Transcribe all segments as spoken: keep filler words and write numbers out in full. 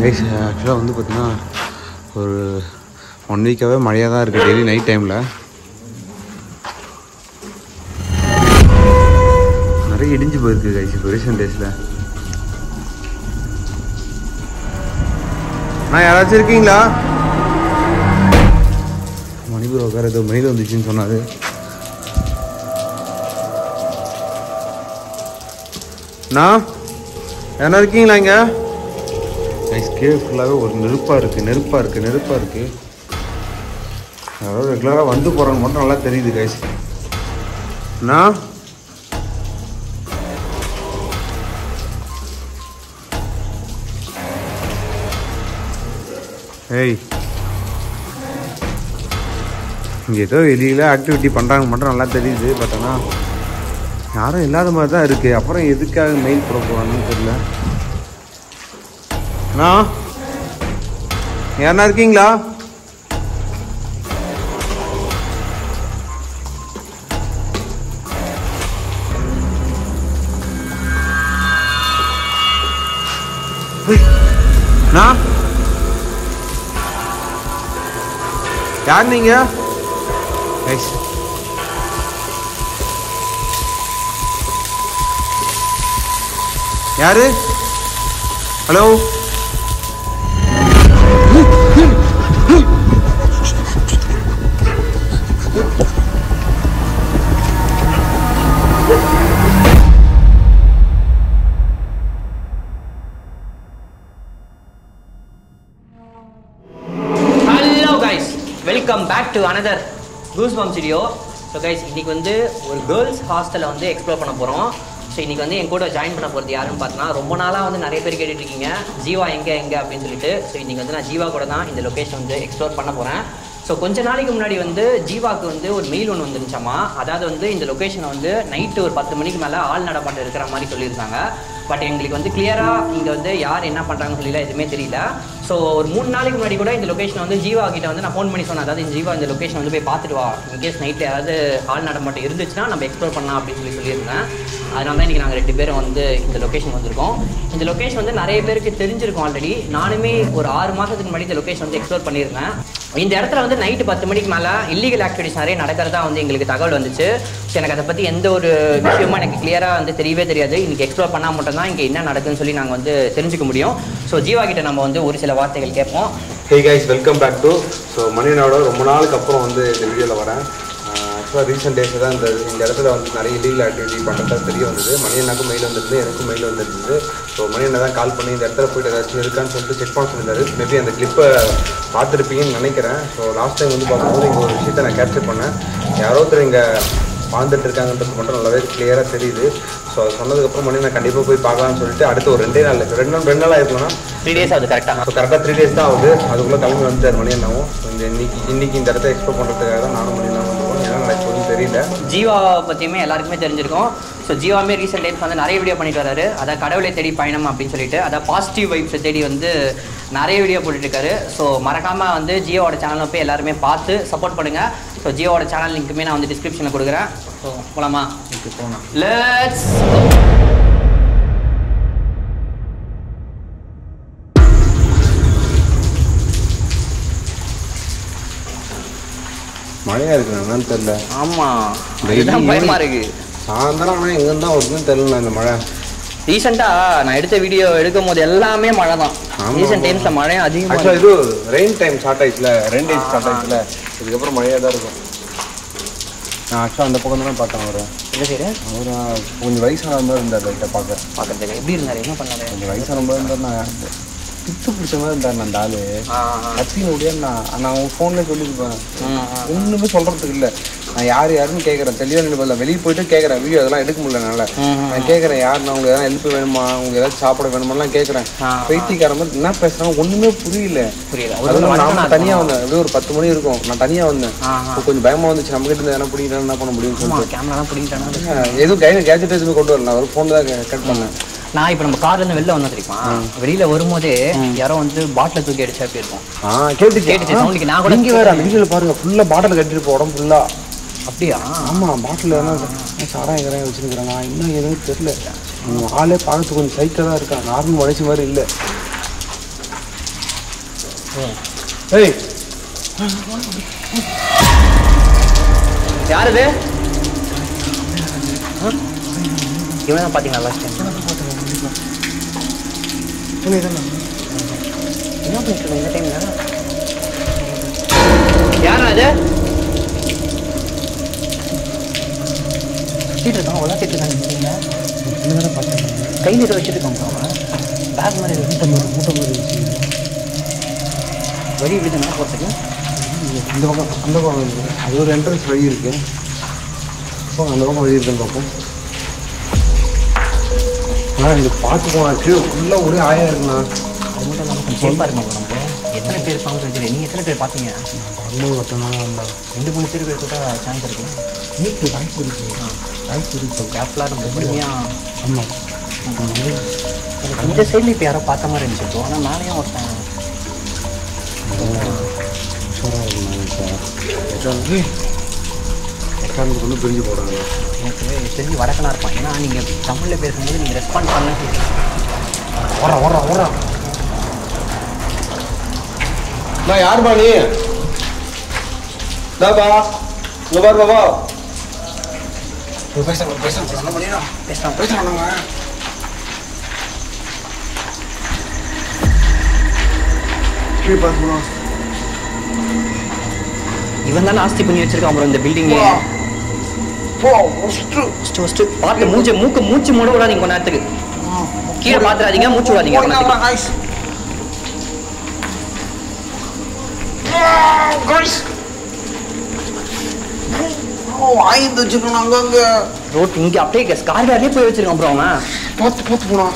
Guys ஆக்சுவலாக வந்து பார்த்தீங்கன்னா ஒரு ஒன் வீக்காகவே மழையாக தான் இருக்குது டெய்லி நைட் டைமில். நிறைய இடிஞ்சு போயிருக்கு கைஸ் இப்போ ரீசெண்ட் டேஸில். நான் யாராச்சும் இருக்கீங்களா? மணிபூர் உட்கார ஏதோ மெயில் வந்துச்சுன்னு சொன்னார். நான் என்ன இருக்கீங்களா இங்கே? கைஸ் கீழே ஃபுல்லாகவே ஒரு நெருப்பாக இருக்குது நெருப்பாக இருக்குது நெருப்பாக இருக்குது. அதாவது ரெகுலராக வந்து போகிறோன்னு மட்டும் நல்லா தெரியுது கைஸ். நான் ஏய் இங்கே ஏதோ வெளியில் ஆக்டிவிட்டி பண்ணுறாங்க மட்டும் நல்லா தெரியுது. பட் ஆனால் யாரும் இல்லாத மாதிரி தான் இருக்குது. அப்புறம் எதுக்காக மெயில் போட போகிறாங்கன்னு தெரியல. அண்ணா யாருன்னா இருக்கீங்களா? அண்ணா யார் நீங்க? யாரு? Hello welcome back to another goosebumps video. So guys இன்றைக்கி வந்து ஒரு கேர்ள்ஸ் ஹாஸ்டலை வந்து எக்ஸ்ப்ளோர் பண்ண போகிறோம். ஸோ இன்றைக்கி வந்து என் கூட ஜாயின் பண்ண போகிறது யாருன்னு பார்த்தோன்னா, ரொம்ப நாளாக வந்து நிறைய பேர் கேட்டுட்ருக்கீங்க ஜீவா எங்கே எங்கே அப்படின்னு சொல்லிட்டு. ஸோ இன்றைக்கி வந்து நான் ஜீவா கூட தான் இந்த லொக்கேஷன் வந்து எக்ஸ்ப்ளோர் பண்ண போகிறேன். ஸோ கொஞ்ச நாளைக்கு முன்னாடி வந்து ஜீவாவுக்கு வந்து ஒரு மெயில் ஒன்று வந்துருந்துச்சாமா. அதாவது வந்து இந்த லொக்கேஷனை வந்து நைட்டு ஒரு பத்து மணிக்கு மேலே ஆள் நடமாட்டம் இருக்கிற மாதிரி சொல்லியிருந்தாங்க. பட் எங்களுக்கு வந்து கிளியராக இங்கே வந்து யார் என்ன பண்ணுறாங்கன்னு சொல்லிலாம் எதுவுமே தெரியல. ஸோ ஒரு மூணு நாளைக்கு முன்னாடி கூட இந்த லொக்கேஷன் வந்து ஜீவா கிட்ட வந்து நான் ஃபோன் பண்ணி சொன்னேன். அதாவது இந்த ஜீவா இந்த லொக்கேஷன் வந்து போய் பார்த்துட்டு வா, இன்கேஸ் நைட்டில் ஏதாவது ஆள் நடமாட்டம் இருந்துச்சுன்னா நம்ம எக்ஸ்ப்ளோர் பண்ணலாம் அப்படின்னு சொல்லி சொல்லியிருந்தேன். அதனால தான் இன்றைக்கி நாங்கள் ரெண்டு பேரும் வந்து இந்த லொக்கேஷன் வந்திருக்கோம். இந்த லொக்கேஷன் வந்து நிறைய பேருக்கு தெரிஞ்சிருக்கும் ஆல்ரெடி. நானுமே ஒரு ஆறு மாதத்துக்கு முன்னாடி இந்த லொக்கேஷன் வந்து எக்ஸ்ப்ளோர் பண்ணியிருந்தேன். இந்த இடத்துல வந்து நைட்டு பத்து மணிக்கு மேலே இல்லீகல் ஆக்டிவிட்டிஸ் நிறைய நடக்கிறதா வந்து எங்களுக்கு தகவல் வந்துச்சு. ஸோ எனக்கு அதை பற்றி எந்த ஒரு விஷயமும் எனக்கு கிளியராக வந்து தெரியவே தெரியாது. இன்றைக்கி எக்ஸ்ப்ளோர் பண்ணால் மட்டும் தான் இங்கே என்ன நடக்குதுன்னு சொல்லி நாங்கள் வந்து தெரிஞ்சுக்க முடியும். ஸோ ஜீவா கிட்ட நம்ம வந்து ஒரு சில வார்த்தைகள் கேட்போம். Hey guys, welcome back to. So மணியனோட ரொம்ப நாளுக்கு அப்புறம் வந்து இந்த வீடியோவில் வரேன். ஆக்சுவலாக ரீசெண்ட் டேஸ் தான் இந்த இந்த இடத்துல வந்து நிறைய இல்லீகல் ஆக்டிவிட்டி பண்ணுறதா தெரிய வந்தது. மணியனாக்கும் மெயில் வந்துருது, எனக்கும் மெயில் வந்துருந்தது. ஸோ மணியனை தான் கால் பண்ணி இந்த இடத்துல போய்ட்டு ஏதாச்சும் இருக்கான்னு சொல்லிட்டு செக் பண்ண சொல்லியிருந்தாரு. மேபி அந்த கிளிப்பை பார்த்துருப்பீங்கன்னு நினைக்கிறேன். ஸோ லாஸ்ட் டைம் வந்து பார்க்கும்போது இங்கே ஒரு விஷயத்தை நான் கேப்சர் பண்ணேன். யாரோ ஒருத்தர் இங்கே வாழ்ந்துட்டு இருக்காங்கன்றது மட்டும் நல்லாவே கிளியராக தெரியுது. ஸோ அது சொன்னதுக்கப்புறம் மணி நான் கண்டிப்பாக போய் பார்க்கலாம்னு சொல்லிட்டு அடுத்து ஒரு ரெண்டே நாள் ரெண்டு நாள் ரெண்டு நாள் ஆயிருக்கலாம். த்ரீ டேஸ் ஆகுது கரெக்டாக. ஸோ கரெக்டாக த்ரீ டேஸ் தான் ஆகுது. அதுக்குள்ளே கிளம்பி வந்துட்டார் மணி என்னாவும். இந்த இன்னைக்கு இன்னைக்கு இந்த இடத்த எக்ஸ்ப்ளோர் பண்ணுறதுக்காக தான் நானும் மணி நான் வந்துடுவோம். ஏன்னா நடக்குதுன்னு தெரியல. ஜீவா பற்றியுமே எல்லாருக்குமே தெரிஞ்சிருக்கும். ஸோ ஜீவாமே ரீசெண்ட் டைம்ஸ் வந்து நிறைய வீடியோ பண்ணிட்டு வராரு. அதான் கடவுளை தேடி பயணம் அப்படின்னு சொல்லிட்டு, அதான் பாசிட்டிவ் வைப்ஸை தேடி வந்து நிறைய வீடியோ போட்டுட்ருக்காரு. ஸோ மறக்காமல் வந்து ஜியோவோட சேனலை போய் எல்லாருமே பார்த்து சப்போர்ட் பண்ணுங்கள். ஸோ ஜியோவோட சேனல் லிங்க்குமே நான் வந்து டிஸ்கிரிப்ஷனில் கொடுக்குறேன். ஸோ போகலாமா? இதுக்கு போகலாம். லெட்ஸ் மழையாக இருக்குது என்னன்னு தெரியல. ஆமாம், இதுதான் பயமாக இருக்குது. சாயந்தரம் ஆனால் எங்கேருந்து தான் வருதுன்னு தெரியல இந்த மழை. ரீசெண்டாக நான் எடுத்த வீடியோ எடுக்கும் போது எல்லாமே மழை தான். ரீசெண்ட் டைம்ஸில் மழையும் அதிகமாக. ஆக்சுவலாக இது ரெயின் டைம் ஸ்டார்ட் ஆயிடுச்சுல, ரெயின் டேஸ் ஸ்டார்ட் ஆயிடுச்சுல, இதுக்கப்புறம் மழையாக தான் இருக்கும். நான் ஆக்சுவலாக அந்த பக்கம் தான் பார்த்தேன். அவர் என்ன சரி அவர் கொஞ்சம் வயசான மாதிரி இருந்தார். லைட்டாக பார்க்க பார்க்குறதுக்கு எப்படி இருந்தார், என்ன பண்ணாரு? கொஞ்சம் வயசான மாதிரி இருந்தார். நான் பித்து பிடிச்ச மாதிரி இருந்தார். அந்த ஆள் கத்தின்னு முடியாது. நான் நான் அவங்க ஃபோன்லேயே சொல்லியிருப்பேன். ஒன்றுமே சொல்கிறதுக்கு இல்லை. நான் யார் யாருன்னு கேட்குறேன். தெளிவாக நினைப்பதில்ல. வெளியே போயிட்டு கேட்குறேன். வீடியோ அதெல்லாம் எடுக்க முடியல என்னால். நான் கேட்குறேன், யாருன்னா அவங்க எதாவது ஹெல்ப் வேணுமா, அவங்க ஏதாச்சும் சாப்பிட வேணுமாலாம் கேட்குறேன். பைத்தியக்கார மாதிரி என்ன பேசுகிறாங்க ஒன்றுமே புரியல. புரியல. நான் தனியாக வந்தேன். எப்படியும் ஒரு பத்து மணி இருக்கும். நான் தனியாக வந்தேன். கொஞ்சம் பயமாக வந்துச்சு. நம்மகிட்ட இருந்து எதனா பிடிக்கிறான்னு என்ன பண்ண முடியும்னு சொல்லிட்டு கேமராலாம் பிடிக்கிறாங்க. எதுவும் கையில் கேஜெட் எதுவுமே கொண்டு வரல. ஒரு ஃபோன் தான் கட் பண்ணேன். நான் இப்போ நம்ம கார்லேருந்து வெளில வந்தோம் தெரியுமா, வெளியில் வரும்போதே யாரோ வந்து பாட்டில் தூக்கி அடிச்சா அப்படி இருக்கும். ஆ கேட்டு கேட்டுச்சு சவுண்டுக்கு. நான் கூட இங்கே வேறு அந்த வீடியோவில் பாருங்க, ஃபுல்லாக பாட்டில் கட்டிட்டு போ உடம்பு ஃபுல்லாக. அப்படியா? ஆமாம், பாட்டில் எதனா சாராயம் கரையை வச்சுருக்குறாங்க. இன்னும் எதுவும் தெரியல. ஆளே பார்க்கறதுக்கு கொஞ்சம் சைக்கிளாக இருக்கா. நார்மல் வயசு மாதிரி இல்லை. ஏய் யார் இது? இவன் தான் பார்த்தீங்களா லாஸ்ட் டைம்? என்ன பண்ணிட்டு இந்த டைம்ல யாரா அது? சுற்றிட்டு இருக்கான், உலாத்திட்டு இருக்காங்க. நீங்கள் பார்த்தேன் கையில் இதை வச்சுட்டு இருக்காங்க. அவன் பேக் மாதிரி மூட்டை மாதிரி மூட்டை மாதிரி வச்சு வழி விடுதுன்னா போகிறதுக்கு இந்த பக்கம் அந்த பக்கம் இருக்குது. அது ஒரு என்ட்ரன்ஸ் வழி இருக்குது. இப்போ அந்த பக்கம் வழி இருக்குன்னு பார்ப்போம். ஆனால் இது பார்த்து போனாச்சு ஃபுல்லாக ஒரே ஆயா இருக்குண்ணா. அது மட்டும் இல்லாமல் கொஞ்சம் சேஃபாக இருக்கும் நம்ம. எத்தனை பேர் இருப்பாங்க தெரியல. நீங்கள் எத்தனை பேர் பார்த்தீங்க? அவ்வளோ கட்டணம் ரெண்டு மூணு பேர் பேர் கூட சான்ஸ் இருக்கும். வீட்டு வாய்ப்பு இருக்குது. வாய்ப்பு இருக்குது. கேப்லாம் ரொம்ப பொறுமையாக. ஆமாம். இந்த சைடில் இப்போ யாரோ பார்த்த மாதிரி இருந்துச்சு. ஆனால் நானே ஒருத்தன் எக்காரணத்துக்கு வந்து பிரிஞ்சு போடுறாங்க. எனக்கு தெரிஞ்சு வடக்கனாக இருப்பான். ஏன்னா நீங்கள் தமிழில் பேசும்போது நீங்கள் ரெஸ்பாண்ட் பண்ண ஓடுறா ஓடுறா ஓடுறா. நான் யாருப்பா நீ? தாப்பா இங்கே பாரு பாப்பா. பேச பேச பண்ணிடா பேசலாம் பேசுகிறாங்க. இவன் தானே ஆஸ்தி பண்ணி வச்சிருக்கான் அப்புறம் இந்த பில்டிங்கு. ஃபஸ்ட்டு ஃபஸ்ட்டு பார்த்து மூச்சு மூக்கு மூச்சு மூட விடாதீங்க கொஞ்ச நேரத்துக்கு. கீழே பார்த்துடாதீங்க, மூச்சு விடாதீங்க. ஆயுத வச்சுக்கணும் அங்கங்க ரோட் இங்கே அப்படியே ஸ்கார்வேர்லேயே போய் வச்சிருக்கான் அப்புறம் அவன். பார்த்து பார்த்து போனா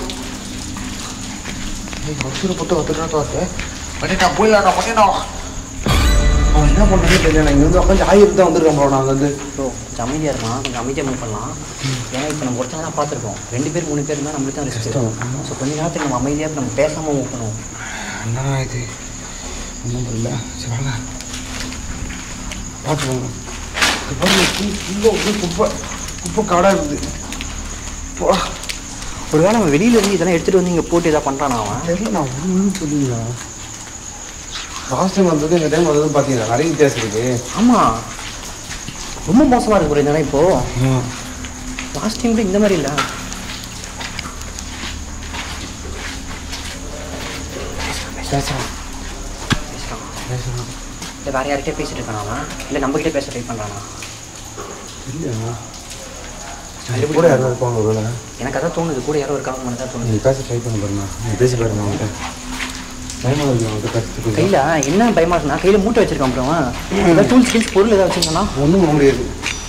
போட்டு வந்துட்டா பார்த்து பண்ணிட்டா போயிடலாம் நான் பண்ணிட்டா. அவன் என்ன பண்ணுறதுன்னு தெரியல. நான் இங்கே வந்து உட்காந்து ஆயிரம் தான் வந்துருக்கேன் ப்ரோ. நாங்கள் வந்து ஸோ கொஞ்சம் அமைதியாக இருக்கலாம், கொஞ்சம் அமைதியாக மூவ் பண்ணலாம். ஏன்னா இப்போ நம்ம ஒருத்தங்க தான் பார்த்துருக்கோம். ரெண்டு பேர் மூணு பேர் இருந்தால் நம்மளுக்கு தான் ரிஸ்க். ஸோ கொஞ்ச நேரத்துக்கு நம்ம அமைதியாக நம்ம பேசாமல் மூவ் பண்ணுவோம். என்ன இது ஒன்றும் புரியல. சரி வாங்க பார்த்துக்கோங்க. இது பாருங்க ஃபுல்லாக குப்பை குப்பை காடாக இருக்குது. ஒரு வேளை அவன் வெளியில இருந்து இதெல்லாம் எடுத்துகிட்டு வந்து இங்கே போட்டு எதாவது பண்ணுறானா அவன்? தெரியல. நான் ஒன்றும் சொல்லுங்களா லாஸ்ட் டைம் வந்தது இந்த டைம் வந்ததுன்னு பார்த்தீங்கன்னா நிறைய வித்தியாசம் இருக்குது. ஆமாம், ரொம்ப மோசமாக இருக்கு புரியுது. தானே இப்போது லாஸ்ட் டைம் கூட இந்த மாதிரி இல்லை. பேசுகிறான் பேசுகிறான் இல்லை வேறு யார்கிட்டே பேசிட்டு இருக்கானா அவன்? இல்லை நம்மகிட்டே பேச ட்ரை பண்ணுறானா? இல்லையா கூட யாரும் இருப்பாங்க ஒரு வேலை. எனக்கு அதான் தோணுது, கூட யாரோ இருக்காங்க மட்டும் தான் தோணுது. நீ பேச ட்ரை பண்ண பாருண்ணா. நீ பேசி பாருங்க அவன்கிட்ட. பயமாக இருக்கு அவன்கிட்ட பேசுறதுக்கு. கையில் என்ன பயமாக இருக்குண்ணா? கையில் மூட்டை வச்சிருக்கான் அப்புறம் ஏதாவது டூல்ஸ் ஸ்கில்ஸ் பொருள் ஏதாவது வச்சுருக்கானா? ஒன்றும் பண்ண முடியாது.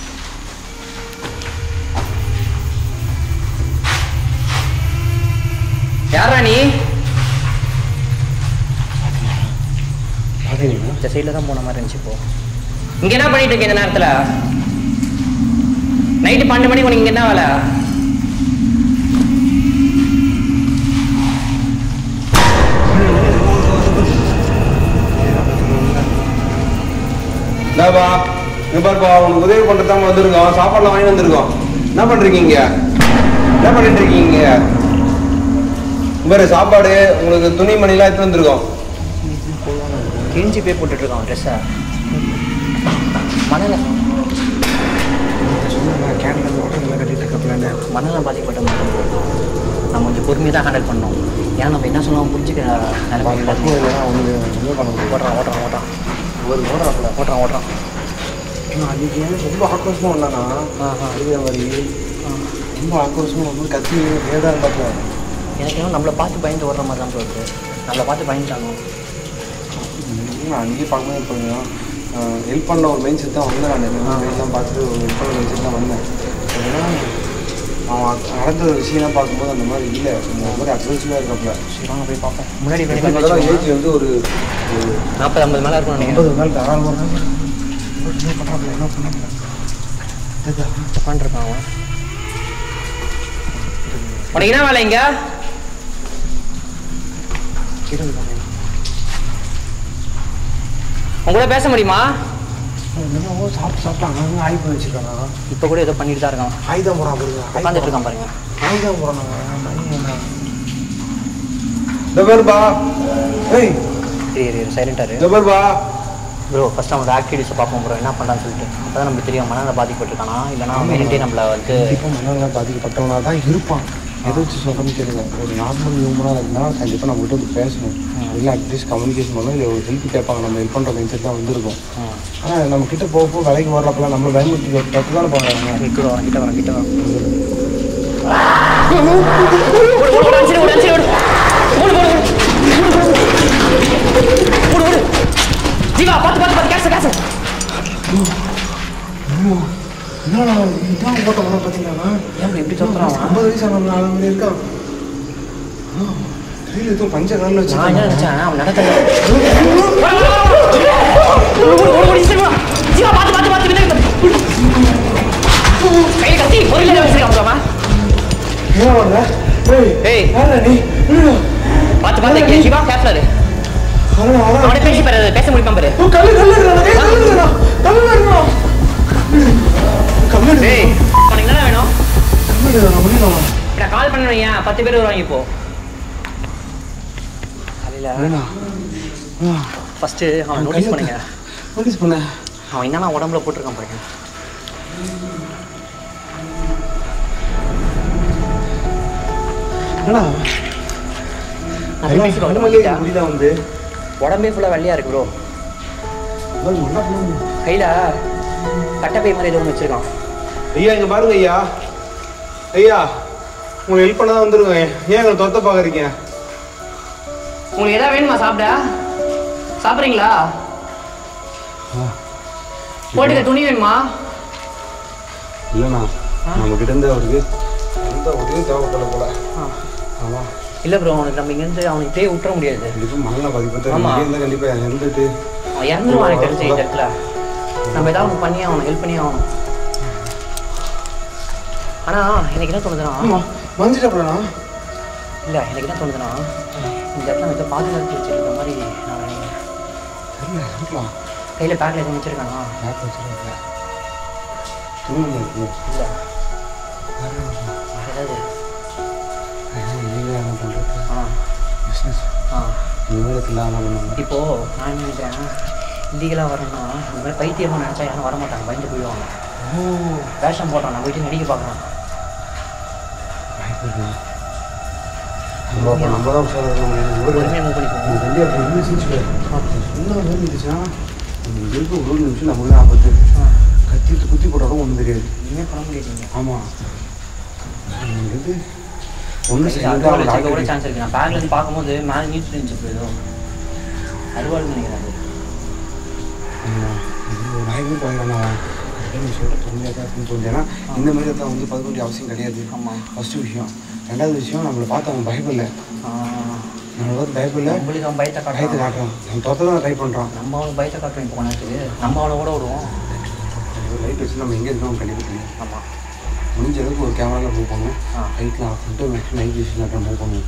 யாரா நீ? பார்த்தீங்களா இந்த சைடில் தான் போன மாதிரி இருந்துச்சு. இப்போ இங்கே என்ன பண்ணிட்டு இருக்கேன் இந்த நேரத்தில்? நைட்டு பன்னெண்டு மணிக்கு உனக்கு இங்கே என்ன வேலை? இந்தாப்பா இங்கே பாருப்பா, உனக்கு உதவி பண்ணுறதாம வந்துருக்கோம். சாப்பாடுலாம் வாங்கி வந்திருக்கோம். என்ன பண்ணுறீங்க? என்ன பண்ணிட்டு இருக்கீங்க? வேறு சாப்பாடு உங்களுக்கு துணி மணிலாம் எடுத்து வந்திருக்கோம். கிழிஞ்சி போய் போட்டுட்ருக்கான் ட்ரெஸ்ஸை. மணலை மணலாம் பாதிக்கப்பட்ட மாதிரி நம்ம கொஞ்சம் பொறுமையாக தான் ஹேண்டில் பண்ணோம். ஏன்னா நம்ம என்ன சொல்லுவோம் புரிஞ்சுக்க ஓட்டுறான் ஓட்டுறான் ஓட்டுறான் ஒரு ஓடுறாப்புல ஓட்டுறான் ஓட்டுறான் அன்றைக்கி ரொம்ப ஆக்ரோஷமாக இல்லைண்ணா. அழுகிற மாதிரி ரொம்ப ஆக்ரோஷமாக ரொம்ப கத்தி ஏதான் பார்ப்போம். எனக்கு இன்னும் நம்மளை பார்த்து பயந்து ஓடுற மாதிரி தான் தோணுது. நம்மளை பார்த்து பயந்துட்டாங்க. நான் அங்கேயே பார்க்கவே இருப்பேங்க. ஹெல்ப் பண்ண ஒரு மைண்ட் செட் தான் வந்தேன். நான் மெயின்லாம் பார்த்துட்டு ஒரு ஹெல்ப் பண்ண மைண்ட் செட் தான் வந்தேன். ஏன்னா அவன் நடந்த ஒரு விஷயம்லாம் பார்க்கும்போது அந்த மாதிரி இல்லை. இந்த மாதிரி அக்ரெசிவாக இருக்கப்பல. சரி வாங்க போய் பார்ப்போம். முன்னாடி ஏஜ் வந்து ஒரு நாற்பது ஐம்பது மேலே இருக்கும். ஐம்பது நாள் தாராளமாக என்ன பண்ணுறாங்க என்ன பண்ணாங்க உட்காந்துருக்கான் அவன். உனக்கு என்ன வேலை இங்க? உங்க கூட பேச முடியுமா? சாப்பிட்டு சாப்பிட்டு அங்கே ஆயுதம் வச்சுருக்கானா? இப்போ கூட ஏதோ பண்ணிட்டு தான் இருக்கான். ஆயுதம் போகிறான் பாருங்க. உட்காந்துட்டு இருக்கான் பாருங்க. ஆயுதம் போகிறானாங்க. இந்த பேருப்பா. ஏய் சரி சைலண்டாரு ஜபர்பா ப்ரோ ஃபர்ஸ்ட் அவனோட ஆக்டிவிட்டிஸை பார்ப்போம் ப்ரோ என்ன பண்ணுறான்னு சொல்லிட்டு அப்போ தான் நமக்கு தெரியும் மனநல பாதிக்கப்பட்டிருக்கானா இல்லைனா மெயின்டே நம்மளை வந்து கண்டிப்பாக மனநல பாதிக்கப்பட்டவனாக தான் இருப்பான். எதை வச்சு சொல்கிறேன்னு தெரியல. ஒரு நார்மல் ஹியூமனாக இருந்தால் கண்டிப்பாக நம்மகிட்ட வந்து பேசணும், இல்லை அட்லீஸ்ட் கம்யூனிகேஷன் பண்ணணும், இல்லை ஒரு ஹெல்ப் கேட்பாங்க, நம்ம ஹெல்ப் பண்ணுற மைண்ட் தான் வந்திருக்கும். ஆனால் நம்ம கிட்ட போக போக வேலைக்கு வர்றப்பெல்லாம் நம்ம பயமுறுத்தி தப்பு தானே போகிறாங்க. கிட்ட வரோம் கிட்ட வரோம் கிட்ட வரோம் ஜீவா பார்த்து பார்த்து பார்த்து கேச கேச என்னடா இதான் போட்டோம்னா பார்த்தீங்கன்னா ஏன் எப்படி சொல்கிறான் ஐம்பது வயசு ஆன நாலு மணி இருக்கான். கையில் எதுவும் பஞ்ச கலரில் வச்சு நான் என்ன நினச்சேன் அவன் நடத்த ஜீவா பார்த்து பார்த்து பார்த்து கையை கத்தி பொருள் வச்சிருக்கான் ஏய் பார்த்து பார்த்து ஜீவா கேப்லரு அவனை பேசி பாரு பேச முடியுமா பாரு உனக்கு என்ன வேணும் நான் கால் பண்ணணும் ஏன் பத்து பேர் வருவாங்க இப்போ ஃபர்ஸ்ட்டு அவன் நோட்டீஸ் பண்ணுங்க நோட்டீஸ் பண்ண அவன் என்னன்னா உடம்புல போட்டிருக்கான் பாருங்க வந்து உடம்பே ஃபுல்லாக வெள்ளையா இருக்கு ப்ரோ கையில் கட்டப்பை மாதிரி எதுவும் வச்சிருக்கான். ஐயா இங்கே பாருங்க ஐயா ஐயா உங்களுக்கு ஹெல்ப் பண்ண தான் வந்துருங்க. ஏன் எங்களை தொத்த பார்க்குறீங்க? உங்களுக்கு எதாவது வேணுமா சாப்பிட? சாப்பிட்றீங்களா? போட்டுக்க துணி வேணுமா? இல்லைண்ணா நம்மக்கிட்ட இருந்து அவருக்கு எந்த உதவியும் தேவைப்படல போல. ஆமாம் இல்லை ப்ரோ அவனுக்கு நம்ம இங்கேருந்து அவனுக்கு இப்படியே விட்டுற முடியாது. கண்டிப்பாக மனநல பாதிப்பு இருந்தால் கண்டிப்பாக இருந்துட்டு அவன் இறந்துருவான் எனக்கு தெரிஞ்ச இந்த இடத்துல. நம்ம ஏதாவது பண்ணி ஆகணும் ஹெல்ப் பண்ணி ஆகணும். ஆனால் எனக்கு என்ன தோணுதுன்னா வந்துட்டா இல்லை எனக்கு என்ன தோணுதுன்னா இந்த இடத்துல வந்து பாதுகாத்து வச்சுருக்க மாதிரி நான் நினைக்கிறேன். கையில் பேக்கில் எதுவும் வச்சுருக்கானா? பேக் வச்சுருக்கேன் இல்லை ஏதாவது என்ன பண்ணுறது? ஆ பிஸ்னஸ் ஆ நிமிடத்தில் இப்போது நான் என்ன நினைக்கிறேன் இல்லீகலாக வரணும்னா இந்த மாதிரி பைத்தியமாக நினச்சா யாரும் வரமாட்டாங்க பயந்து போயிடுவாங்க. ஓ வேஷம் போட்டான் நான் போயிட்டு நடிக்க பார்க்குறான். நம்ம தான் பொறுமையாக மூவ் பண்ணிப்போம். என்ன இருந்துச்சுன்னா இருக்க ஒரு நிமிஷம் நம்மளே ஆபத்து கத்திட்டு குத்தி போட்டாலும் ஒன்றும் தெரியாது. இனிமேல் பண்ண முடியாது. ஆமாம் இது ஒன்றும் கூட சான்ஸ் இருக்குது. நான் பேக்லேருந்து பார்க்கும்போது மேலே நியூஸ் இருந்துச்சு போயிடும் அறுவாள் நினைக்கிறேன். நாயமே போயிடலாம் சொல்லிட்டு பொறுமையாக தான் இருக்குன்னு தோணுது. ஏன்னா இந்த மாதிரி தான் வந்து பார்க்க வேண்டிய அவசியம் கிடையாது. ஆமாம் ஃபஸ்ட்டு விஷயம். ரெண்டாவது விஷயம் நம்மளை பார்த்து அவன் பயப்படல. நம்மளை பார்த்து பயப்படல. நம்மளுக்கு அவன் பயத்தை காட்ட பயத்தை காட்டுறான். நம்ம தொத்த தான் ட்ரை பண்ணுறான். நம்ம அவனுக்கு பயத்தை காட்டுறோம். இப்போ நேரத்துக்கு நம்ம அவனை கூட விடுவோம். லைட் வச்சு நம்ம எங்கே இருக்கோம் கண்டிப்பாக தெரியும். ஆமாம் முடிஞ்ச அளவுக்கு ஒரு கேமராவில் மூவ் பண்ணுவோம். லைட்லாம் ஆஃப் பண்ணிட்டு மேக்ஸிமம் நைட் விஷயம் மூவ் பண்ணுவோம்.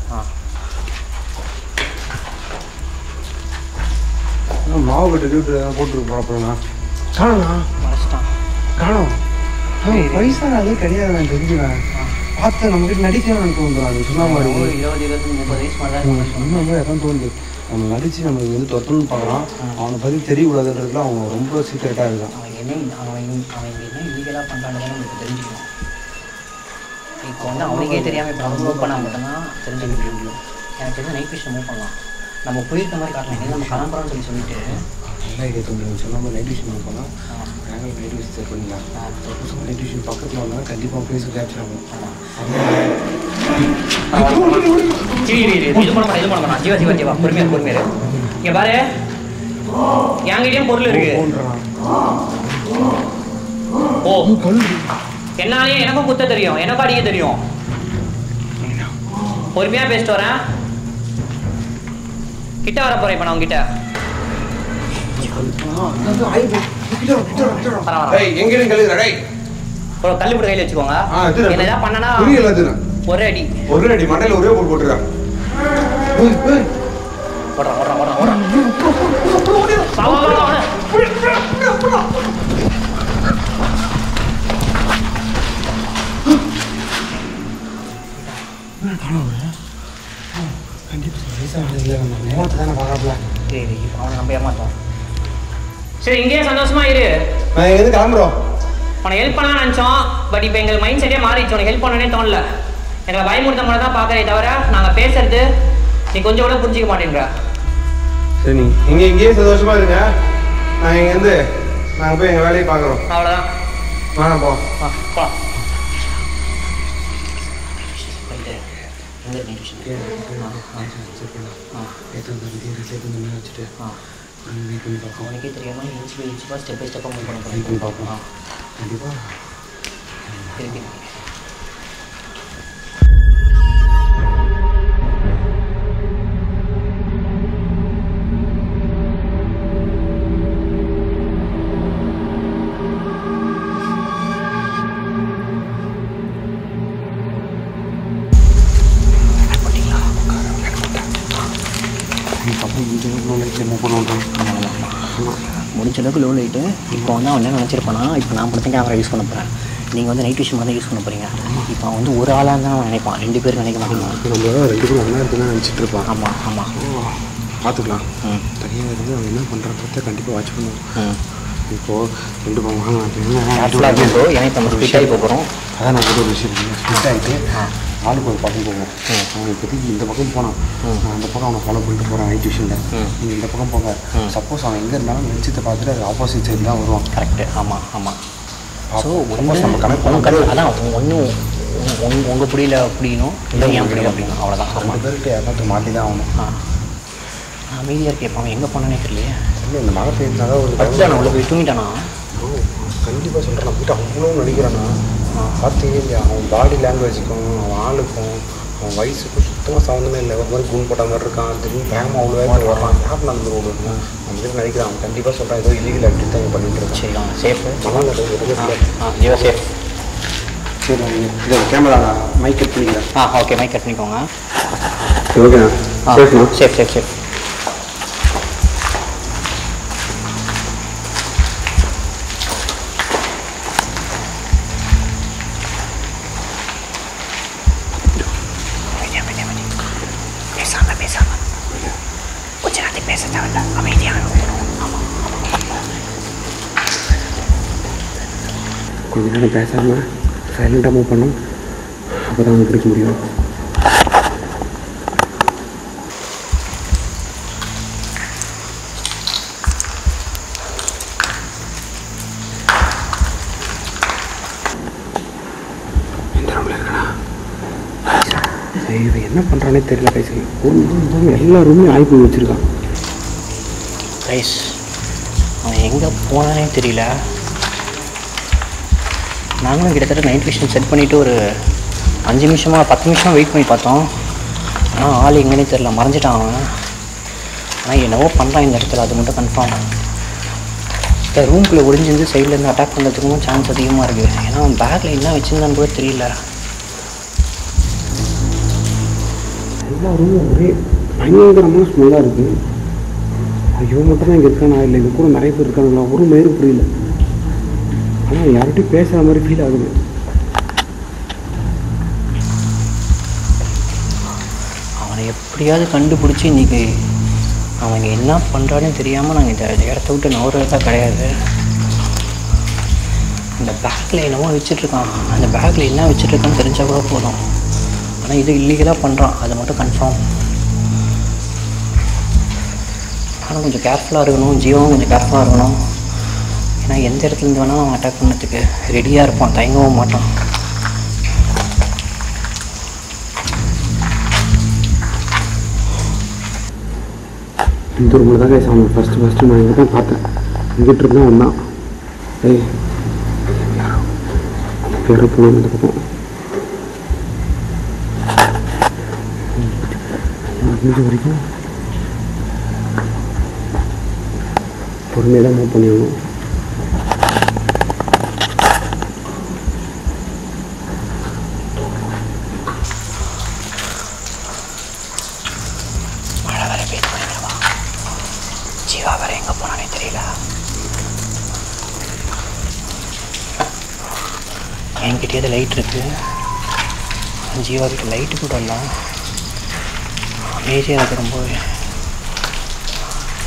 ஆ மாவு கட்டு டியூட்டி போட்டுருக்கு போகிறப்பண்ணா காணண்ணா மறைச்சிட்டான் காணும். வயசான அதே கிடையாது. நான் தெரிஞ்சுவேன் பார்த்து நம்ம கிட்ட நடிக்கணும் எனக்கு தோணுது. அது சொன்ன மாதிரி ஒரு இருபது இருபத்தி முப்பது வயசு மாதிரி சொன்ன மாதிரி அதான் தோணுது. நம்ம நடித்து நம்ம வந்து தொட்டணும்னு பார்க்குறான். அவனை பற்றி தெரியக்கூடாதுன்றதுல அவங்க ரொம்ப சீக்கிரட்டாக இருக்கான். அவன் என்ன அவன் அவன் என்ன இல்லீகலாக பண்ணுறான்னு நம்மளுக்கு தெரிஞ்சுக்கணும். இப்போ வந்து அவனுக்கே தெரியாமல் இப்போ நம்ம மூவ் பண்ணால் மட்டும்தான் தெரிஞ்சுக்க முடியும். எனக்கு தெரிஞ்ச நைட் விஷயம் மூவ் பண்ணலாம். நம்ம போயிருக்க மாதிரி காட்டலாம். ஏன்னா நம்ம கிளம்புறோம்னு சொல்லி சொல்லிட்டு நல்லா ஐடியா தோணுது. சொன்ன மாதிரி நைட் விஷயம் மூவ் பண்ணலாம். நாங்கள் நைட் விஷயம் செட் பண்ணிக்கலாம். நைட் விஷயம் பக்கத்தில் வந்தால் கண்டிப்பாக ஃபேஸுக்கு கேப்சர் ஆகும். இது பண்ண இது பண்ண ஜீவா ஜீவா ஜீவா பொறுமையாக பொறுமையாக இங்கே பாரு என்கிட்டயும் பொருள் இருக்கு. ஓ என்னாலேயே எனக்கும் குத்த தெரியும், எனக்கும் அடிக்க தெரியும். பொறுமையா பேசிட்டு வரேன். கிட்ட வர போறேன் இப்ப நான் உங்ககிட்ட. கல்லு போட்டு கையில வச்சுக்கோங்க. என்ன ஏதாவது பண்ணனா ஒரே அடி ஒரே அடி மண்டையில ஒரே போட்டு போட்டுருக்கேன். ஓடுறா ஓடுறா ஓடுறா ஓடுறா கண்டிப்பா நேரத்தை தானே பார்க்கல. சரி அவனை நம்ம ஏமாத்தோம். சரி இங்கேயே சந்தோஷமா இரு. நான் எங்கேருந்து கிளம்புறோம். உனக்கு ஹெல்ப் பண்ணலாம் நினச்சோம். பட் இப்போ எங்கள் மைண்ட் செட்டே மாறிடுச்சு. உனக்கு ஹெல்ப் பண்ணனே தோணல. எங்களை பயமுறுத்த மட்டும் தான் பார்க்குறே தவிர நாங்கள் பேசுறது நீ கொஞ்சம் கூட புரிஞ்சிக்க மாட்டேங்கிற. சரி நீ இங்கே இங்கேயே சந்தோஷமா இருங்க. நான் இங்கேருந்து நாங்கள் போய் எங்கள் வேலையை பார்க்குறோம். அவ்வளோதான். வேணாம் போ. ஆ போகலாம். உனக்கே தெரியாம இன்ச் பை இன்ச்பாக ஸ்டெப் பை ஸ்டெப்பாக மூவ் பண்ண போகிறேன். பார்ப்போம். கண்டிப்பாக திருப்பி முடிஞ்ச அளவுக்கு லோ லைட்டு. இப்போ வந்து அவன் என்ன நினச்சிருப்பானா, இப்போ நான் மட்டும் கேமரா யூஸ் பண்ண போகிறேன், நீங்கள் வந்து நைட் விஷயம் தான் யூஸ் பண்ண போகிறீங்க. இப்போ அவன் வந்து ஒரு ஆளாக தான் அவன் நினைப்பான், ரெண்டு பேரும் நினைக்க மாட்டேங்கிறான். இப்போ நம்ம ரெண்டு பேரும் ஒன்றா இருக்குன்னு நினச்சிட்டு இருப்பான். ஆமாம் ஆமாம் பார்த்துக்கலாம். ம் தனியாக இருந்து அவன் என்ன பண்ணுறத கண்டிப்பாக வாட்ச் பண்ணுவோம். ம் இப்போது ரெண்டு பக்கம் வாங்க ஆக்சுவலாக இப்போ ஏன்னா இப்போ நம்ம ஸ்பீட் ஆகி போகிறோம். அதான் நான் ஒரு விஷயம் ஸ்பிட் ஆகிட்டு ஆளுக்கு ஒரு பக்கம் போவோம். அவன் இப்போதைக்கு இந்த பக்கம் போனான், நான் அந்த பக்கம் அவனை ஃபாலோ பண்ணிட்டு போகிறேன் நைட் டியூஷனில். நீங்கள் இந்த பக்கம் போங்க. சப்போஸ் அவன் எங்கே இருந்தாலும் வெளிச்சத்தை பார்த்துட்டு அது ஆப்போசிட் சைடு தான் வருவான். கரெக்டு. ஆமாம் ஆமாம். ஸோ ஒன்று நம்ம கணக்கு ஒன்றும் கரு அதான் ஒன்று உங் உங்கள் புரியல அப்படின்னும் இல்லை ஏன் புரியல அப்படின்னும் அவ்வளோதான். ரெண்டு பேருக்கு யாராவது மாட்டி தான் ஆகணும். ஆ அமைதியாக இருக்கே. அவன் எங்கே போனானே தெரியலையே. இல்லை இந்த மழை பெய்யுறதுனால ஒரு பத்துட்டானா உள்ள போய் தூங்கிட்டானா? கண்டிப்பாக சொல்கிறேன். நான் போய்ட்டு அவ்வளோ நடிக்கிறானா பார்த்தீங்க இல்லையா? அவன் பாடி லாங்குவேஜுக்கும் அவன் ஆளுக்கும் அவன் வயசுக்கும் சுத்தமாக சம்மந்தமே இல்லை. ஒரு மாதிரி குண் போட்ட மாதிரி இருக்கான். திரும்பி வேகமாக அவ்வளோ வேகமாக வர்றான். யார் நடந்து ஓடுவாங்க அந்த மாதிரி நடிக்கிறான். அவன் கண்டிப்பாக சொல்கிறான் ஏதோ இல்லீகல் ஆக்டிவிட்டி தான் பண்ணிட்டு இருக்கான். சரி அவன் சேஃபு. நல்லா ஆ ஜீவா சேஃப். சரி இதை கேமரா மைக் கட் பண்ணிக்கிறேன். ஆ ஓகே மைக் கட் பண்ணிக்கோங்க. சரி ஓகேண்ணா. சேஃப்ண்ணா. Safe safe safe. பேசாம பேசாம கொஞ்ச நேரத்துக்கு பேச தேவையில்ல. அமைதியாக ஆமாம் கொஞ்ச நேரம் பேசாமல் சைலண்டாக மூவ் பண்ணோம். அப்போ தான் அவங்க பிடிக்க முடியும். இந்த ரூமில் இருக்கா இவன் என்ன பண்ணுறானே தெரியல. கைஸ் ஒரு எல்லா ரூமையும் ஆய்வு பண்ணி வச்சுருக்கான். ரைஸ் அவன் எங்கே போனானே தெரியல. நாங்களும் கிட்டத்தட்ட நைட் விஷன் செட் பண்ணிவிட்டு ஒரு அஞ்சு நிமிஷமாக பத்து நிமிஷமாக வெயிட் பண்ணி பார்த்தோம். ஆனால் ஆள் எங்கேனே தெரில, மறைஞ்சிட்டான் அவன். ஆனால் என்னவோ பண்ணுறான் இந்த இடத்துல, அது மட்டும் கன்ஃபார்ம். இந்த ரூம்குள்ளே ஒளிஞ்சிருந்து சைட்லேருந்து அட்டாக் பண்ணுறதுக்கும் சான்ஸ் அதிகமாக இருக்குது. ஏன்னா அவன் பேக்கில் என்ன வச்சுருந்தான்னு கூட தெரியல. எல்லா ரூமும் ஒரே பயங்கரமான ஸ்மெல்லாக இருக்குது. ஐயோ மட்டும் தான் இங்கே இருக்கானா இல்லை இது கூட நிறைய பேர் இருக்காங்களா ஒரு மயிறு புரியல. ஆனால் யார்கிட்டையும் பேசுகிற மாதிரி ஃபீல் ஆகுது. அவனை எப்படியாவது கண்டுபிடிச்சி இன்றைக்கி அவங்க என்ன பண்ணுறான்னு தெரியாமல் நாங்கள் இந்த இடத்த விட்டு நவரதா கிடையாது. இந்த பேக்கில் என்னமோ வச்சுட்ருக்கான். அந்த பேக்கில் என்ன வச்சுட்ருக்கான்னு தெரிஞ்சால் கூட போதும். ஆனால் இது இல்லீகலாக பண்ணுறான், அது மட்டும் கன்ஃபார்ம். ஆனால் கொஞ்சம் கேர்ஃபுல்லாக இருக்கணும். ஜீவாவும் கொஞ்சம் கேர்ஃபுல்லாக இருக்கணும். ஏன்னா எந்த இடத்துலேருந்து வேணாலும் அவன் அட்டாக் பண்ணதுக்கு ரெடியாக இருப்பான், தயங்கவும் மாட்டான். இந்த ரூமில் தான் கைஸ் அவன் ஃபஸ்ட்டு ஃபஸ்ட்டு நான் இங்கே தான் பார்த்தேன். இங்கிட்டு இருந்தால் ஒன்றா ஏய் பேர போகணும் இந்த பக்கம் முடிஞ்ச வரைக்கும் பொறுமையாக தான் மூவ் பண்ணிடணும். மழை வேற பெய்து பண்ணிடுவா. ஜீவா வேற எங்கே போனானே தெரியல. என்கிட்டயே லைட் இருக்கு. ஜீவா கிட்ட லைட்டு கூட இல்லை. அமைதியாக இருக்கு ரொம்பவே.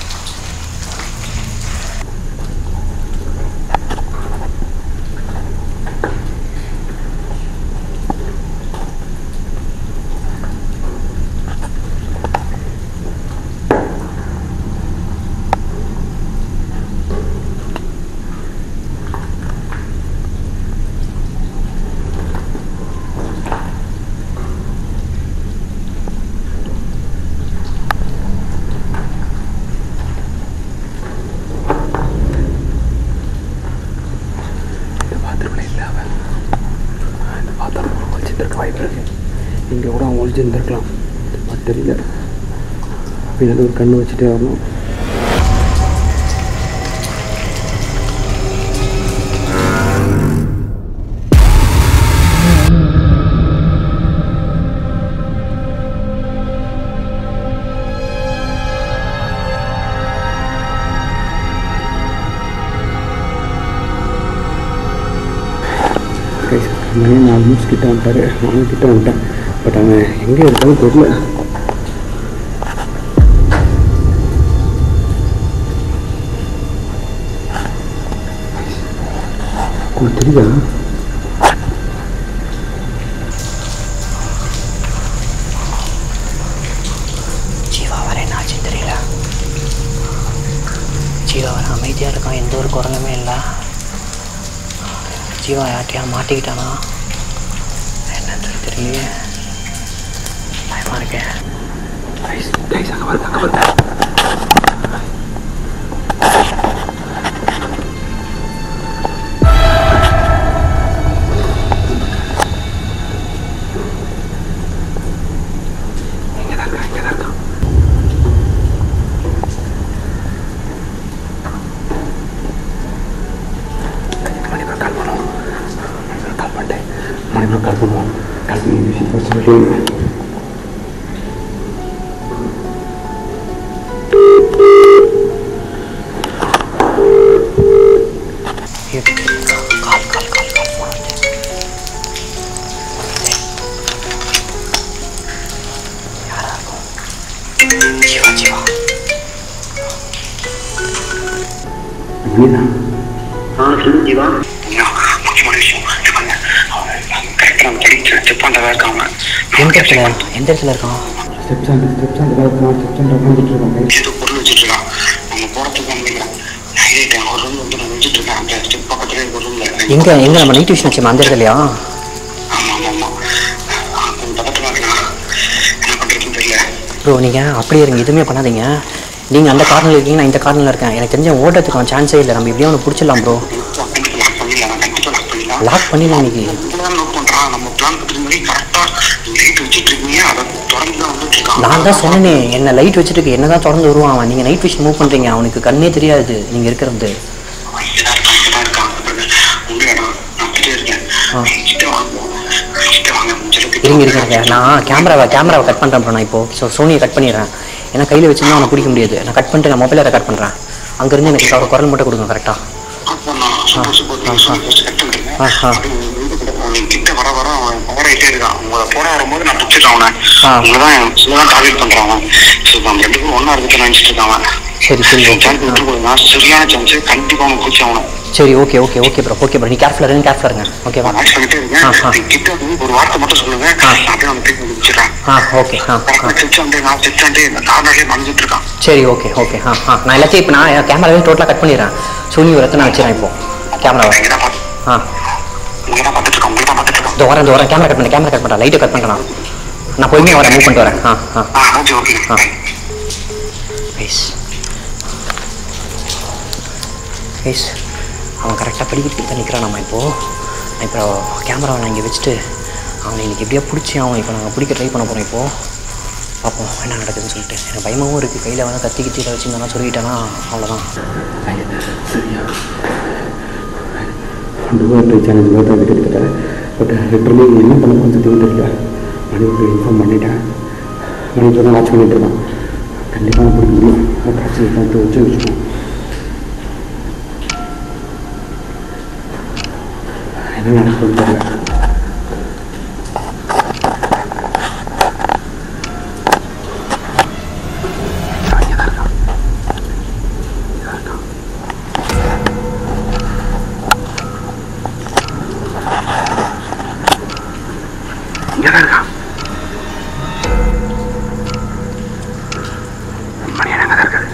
வந்திருக்க வாய்ப்பு இருக்குது. இங்கே கூட அவன் ஒழிச்சிருந்துருக்கலாம், பட் தெரியல. பின்னாடி ஒரு கண்ணு வச்சுட்டே வரணும். மணி நாலு நிமிஷம் கிட்ட வந்துட்டாரு, நானும் கிட்ட வந்துட்டேன். பட் அவன் எங்கே இருக்கான்னு தெரியல. உங்களுக்கு தெரியுதா? ஜீவா வர என்னாச்சுன்னு தெரியல. ஜீவா வர அமைதியாக இருக்கான், எந்த ஒரு குரலுமே இல்லை. ஜீவா யார்ட்டையா மாட்டிக்கிட்டானா என்னன்னு தெரியலையே, பயமா இருக்கேன். கால் பண்ணுவோம். கால் பண்ணி விஷயம் சொல்லிட்டு கால் கால் கால் கால் போன யாரா இருக்கும்? ஜீவா ஜீவா ஆ சொல்லு ஜீவா. முக்கியமான விஷயம் செக் பண்ணுறதா இருக்காங்க. எந்த இடத்துல எந்த இடத்துல இருக்கான்? ஸ்டெப்ஸாண்டு ஸ்டெப்ஸாண்டு இருக்கான். ஸ்டெப்ஸாண்டு உட்காந்துட்டு இருக்காங்க. ஏதோ பொருள் வச்சுட்டு இருக்கான். அவங்க போகிறதுக்கு வந்துருக்கேன். நைட் டைம் ஒரு ரூம் வந்து நான் வச்சுட்டு இருக்கேன். அந்த ஸ்டெப் பக்கத்துலேயே ஒரு ரூமில் எங்கே எங்கே நம்ம நைட் டியூஷன் வச்சோம் அந்த இடத்துலையா? ஆமாம் ஆமாம் ஆமாம் கொஞ்சம் பக்கத்தில் இருக்கலாம். என்ன பண்ணுறதுன்னு தெரியல. ப்ரோ நீங்கள் அப்படியே இருங்க, எதுவுமே பண்ணாதீங்க. நீங்கள் அந்த கார்னரில் இருக்கீங்க, நான் இந்த கார்னரில் இருக்கேன். எனக்கு தெரிஞ்ச ஓட்டத்துக்கு சான்ஸே இல்லை. நம்ம எப்படியும் ஒன்று பிடிச்சிடலாம் ப்ரோ. லாக் பண்ணிடலாம் இன்னைக்கு. நான் தான் சொன்னேனே, என்ன லைட் வச்சுட்டு என்ன தான் தொடர்ந்து வருவான். நீங்கள் நைட் விஷன் மூவ் பண்ணுறீங்க, அவனுக்கு கண்ணே தெரியாது நீங்கள் இருக்கிறது. இருங்க இருங்க, நான் கேமராவை கேமராவை கட் பண்ணுறேன் ப்ரோ. நான் இப்போது ஸோ சோனியை கட் பண்ணிடுறேன். ஏன்னா கையில் வச்சுருந்தா அவனை பிடிக்க முடியாது. நான் கட் பண்ணிட்டு நான் மொபைலில் ரெக்கார்ட் பண்ணுறேன். அங்கேருந்து எனக்கு ஒரு குரல் மட்டும் கொடுங்க கரெக்டாக. ஆ ஆ கிட்ட வர வர அவன் பவர் ஆகிட்டே இருக்கான். உங்களை போட வரும்போது நான் பிடிச்சிருக்கேன் அவனை. உங்களை தான் தான் டார்கெட் பண்ணுறான் அவன். ஸோ நம்ம ரெண்டு பேரும் ஒன்றா இருக்கிறத நினச்சிட்டு இருக்கான். சரி சரி சான்ஸ் விட்டு போடுங்க, சரியான சான்ஸ். கண்டிப்பாக அவனை பிடிச்சி அவனை. சரி okay okay okay bro okay bro. நீ கேர்ஃபுல்லாக இருங்க கேர்ஃபுல்லாக இருங்க ஓகேவா? வாட்ச் பண்ணிட்டே இருக்கேன். கிட்ட வந்து ஒரு வார்த்தை மட்டும் சொல்லுங்க, அப்படியே அவனை பேசி முடிச்சிடறேன். ஆ ஓகே ஆ செட் வந்து நான் செட் வந்து இந்த கார்னர்லேயே மறைஞ்சிட்டு இருக்கான். சரி ஓகே ஓகே ஆ ஆ நான் எல்லாத்தையும் இப்போ நான் கேமராவே டோட்டலாக கட் பண்ணிடுறேன். சோனி ஒரு இடத்த நான் வச்சுறேன் இப்போ கேமராவை. ஆ இங்கே தான் பார்த்துட்டு இருக்கோம், இங்கே தான் பார்த்துட்டு இருக்கோம். இதோ வரேன் இதோ வரேன். கேமரா கட் பண்ணேன் கேமரா கட் பண்ணுறேன். லைட்டை கட் பண்ணுறேன். நான் பொறுமையாக வரேன், மூவ் பண்ணிட்டு வரேன். ஆ ஆ ஆ ஓகே ஓகே ஆ கைஸ் கைஸ் அவன் கரெக்டாக படிக்கிட்டு தான் நிற்கிறான். நம்ம இப்போது நான் இப்போ கேமராவை நான் இங்கே வச்சுட்டு அவனை இன்றைக்கி எப்படியா பிடிச்சி அவன் இப்போ நாங்கள் பிடிக்க ட்ரை பண்ண போகிறோம். இப்போது பார்ப்போம் என்ன நடக்குதுன்னு சொல்லிட்டு. எனக்கு பயமாகவும் இருக்குது. கையில் வந்து கத்தி கித்தியில் வச்சுருந்தேன்னா சொல்லிக்கிட்டேன்னா அவ்வளோதான். சரியா ரெண்டு பேர் ட்ரை சேலஞ்ச் மாதிரி தான் கிட்டத்தட்ட. பட் லிட்டரலி என்ன பண்ண கொஞ்சம் தெரியல. மணிக்கு இன்ஃபார்ம் பண்ணிட்டேன். மணிக்கு தான் வாட்ச் பண்ணிட்டு இருக்கான். கண்டிப்பாக பிடிக்க முடியும். காட்சி பார்த்து வச்சு வச்சுக்கணும். என்ன நடக்குதுன்னு தெரியல. இங்கே தான் இருக்கான். மணி என்ன தான் இருக்காது.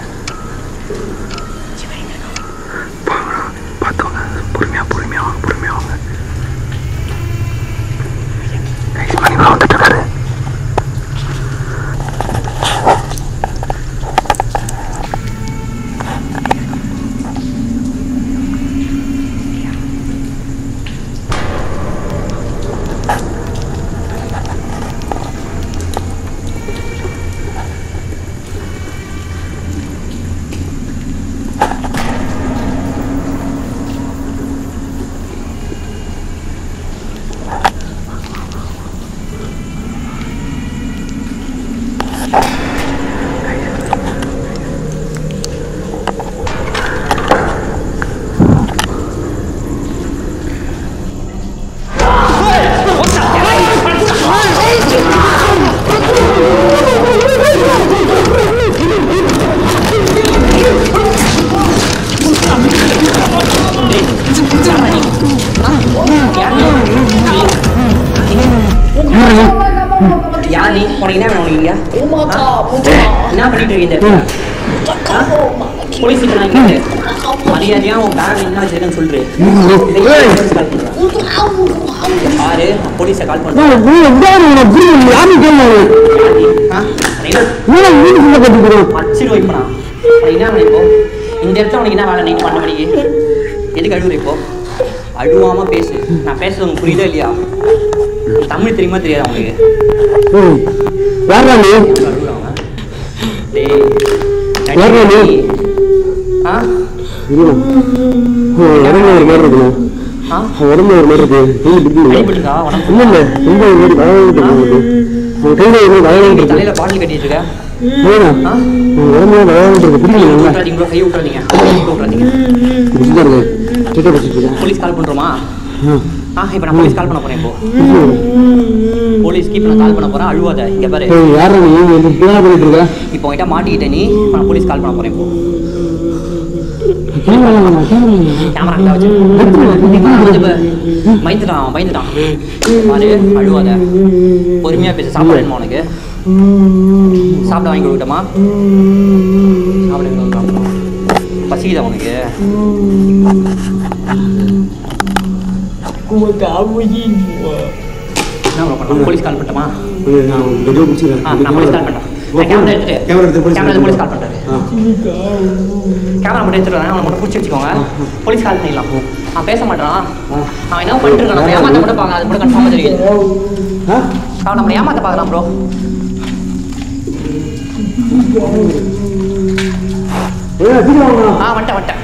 பார்த்துவாங்க பொறுமையாக பொறுமையாக பொறுமையாக வாங்க. யார் நீ? உனக்கு என்ன வேணும்? நீங்க என்ன பண்ணிட்டு இருக்கீங்க? போலீஸ் மரியாதையா உன் பேக் என்ன வச்சிருக்கேன்னு சொல்லிட்டு யாரு போலீஸை கால் பண்ணுறேன். அச்சிரு வைப்பா என்ன இப்போ இந்த இடத்துல உனக்கு என்ன வேலை? நீங்க பண்ண மணிக்கு எதுக்கு அழுகுற? இப்போ அழுவாம பேசு. நான் பேசுறது உங்களுக்கு புரியுதா இல்லையா? தமிழ் தெரியுமா தெரியாதா உங்களுக்கு? தலையில பாட்டில் கட்டிட்டு இருக்க போலீஸ் கால் பண்றோமா? இப்ப நான் போலீஸ் கால் பண்ண போறேன். இப்போ போலீஸ்க்கு இப்ப நான் கால் பண்ண போறேன். அழுவாத. இங்க பாரு, இப்போ உன்கிட்ட மாட்டிக்கிட்ட நீ. நான் போலீஸ் கால் பண்ண போறேன். இப்போ கேமரா வச்சு பயந்துட்டான் பயந்துட்டான் பாரு. அழுவாத, பொறுமையா பேச. சாப்பாடு வேணுமா உனக்கு? சாப்பிட வாங்கி கொடுக்கட்டமா? சாப்பிட பசிக்குதா உனக்கு? போலீஸ் கால் பண்ணட்டுமா? நான் போலீஸ் கால் பண்ணேன். கேமரா எடுத்துட்டு கேமரா போலீஸ் கால் பண்ணுறாரு. கேமரா மட்டும் எடுத்துட்டு வரேன். அவனை மட்டும் பிடிச்சி வச்சுக்கோங்க. போலீஸ் கால் பண்ணிடலாம். அவன் பேச மாட்டான். அவன் என்ன பண்ணிட்டு இருக்கான்? நம்ம ஏமாத்த கூட பார்க்கலாம். அது கூட கன்ஃபார்மாக தெரியுது. அவன் நம்ம ஏமாத்த பார்க்கலாம் ப்ரோ. ஆ வந்துட்டேன் வந்துட்டேன்.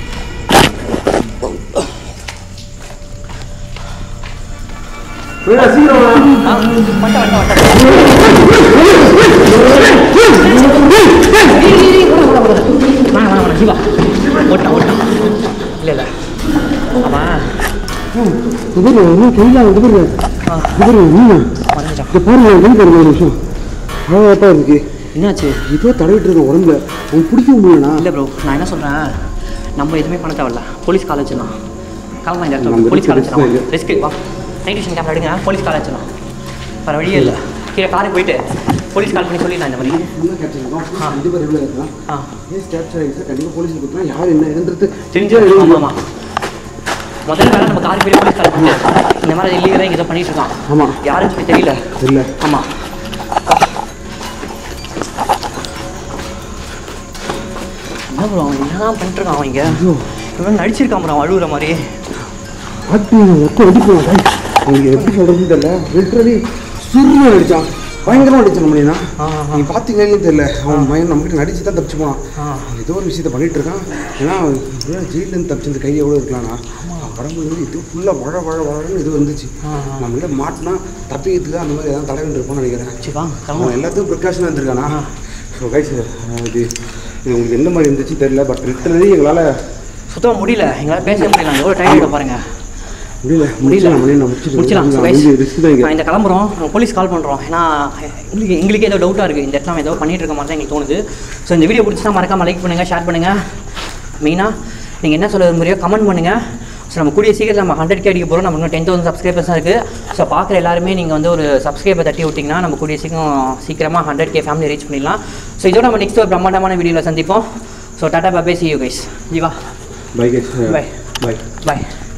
சிவா ஓட்டான் ஓட்டான். இல்லை இல்லை என்னாச்சு? இதோ தடவிட்டு இருக்க உடம்புல உங்களுக்கு பிடிக்க முடியலண்ணா. இல்லை ப்ரோ, நான் என்ன சொல்கிறேன், நம்ம எதுவுமே பண்ண தேவையில்ல. போலீஸ் கால் வச்சிடலாம். கால் இந்த இடத்துல போலீஸ் கால் வச்சிடலாம். ரிஸ்க்கு வா, நைட் விஷன் கேமரா எடுங்க. போலீஸ் கால் வச்சிடலாம். வேறு வழியே இல்லை. கீழே காருக்கு போயிட்டு போலீஸ் கால் பண்ணி சொல்லிடலாம். இந்த மாதிரி யார் என்ன இருந்தது தெரிஞ்சு. ஆமாம் ஆமாம், முதல்ல வேலை நம்ம காருக்கு போய் போலீஸ் கால் பண்ணி இந்த மாதிரி இல்லீகலாக இங்கே பண்ணிட்டு இருக்கான். ஆமாம், யாரும் சொல்லி தெரியல. இல்லை. ஆமாம், என்ன ப்ரோ அவன் என்னதான் பண்ணிட்டு இருக்கான்? அவன் இங்கே இவன் நடிச்சிருக்கான் ப்ரோ அழுகுற மாதிரி. உங்களுக்கு எப்படி சொல்கிறதுன்னு தெரியல. லிட்ரலி சுருன்னு அடித்தான், பயங்கரமாக அடித்தான் நம்மளா. நீ பார்த்தீங்கன்னு தெரியல. அவன் பையன் நம்மகிட்ட நடிச்சு தான் தப்பிச்சு போனான். ஏதோ ஒரு விஷயத்த பண்ணிட்டு இருக்கான். ஏன்னா ஜெயிலேருந்து தப்பிச்சு இந்த கை எவ்வளோ இருக்கலாம்னா உடம்புலேருந்து இது ஃபுல்லாக வழ வழ வழன்னு இது வந்துச்சு. நம்மகிட்ட மாட்டினா தப்பிக்கிறதுக்கு அந்த மாதிரி எதாவது தடவை இருப்பான்னு நினைக்கிறேன். அவன் எல்லாத்துக்கும் ப்ரிகாஷனாக இருந்திருக்கானா. ஸோ கைஸ், இது இது உங்களுக்கு எந்த மாதிரி இருந்துச்சு தெரியல. பட் லிட்டரலி எங்களால் சுத்தமாக முடியல. எங்களால் பேச முடியல. எவ்வளோ டைம் எடுக்க பாருங்க. முடியல முடியல முடிச்சிடலாம். நான் இந்த கிளம்புறோம். போலீஸ் கால் பண்ணுறோம். ஏன்னா எங்களுக்கு எங்களுக்கே ஏதோ டவுட்டாக இருக்குது. இந்த இடத்துல ஏதோ பண்ணிட்டு இருக்க மாதிரி தான் எங்களுக்கு தோணுது. ஸோ இந்த வீடியோ பிடிச்சா மறக்காமல் லைக் பண்ணுங்கள், ஷேர் பண்ணுங்கள். மெயினாக நீங்கள் என்ன சொல்ல விரும்புறியோ கமெண்ட் பண்ணுங்கள். ஸோ நம்ம கூடிய சீக்கிரம் நம்ம ஹண்ட்ரட் கே அடிக்க போகிறோம். நம்ம இன்னும் டென் தௌசண்ட் சப்ஸ்கிரைபர்ஸ் தான் இருக்குது. ஸோ பார்க்குற எல்லாருமே நீங்கள் வந்து ஒரு சப்ஸ்கிரைபர் தட்டி விட்டிங்கன்னா நம்ம கூடிய சீக்கிரம் சீக்கிரமாக ஹண்ட்ரட் கே ஃபேமிலி ரீச் பண்ணிடலாம். ஸோ இதோட நம்ம நெக்ஸ்ட் ஒரு பிரம்மாண்டமான வீடியோவில் சந்திப்போம். So tata bye, see you guys. Jeeva bye guys. Bye bye by.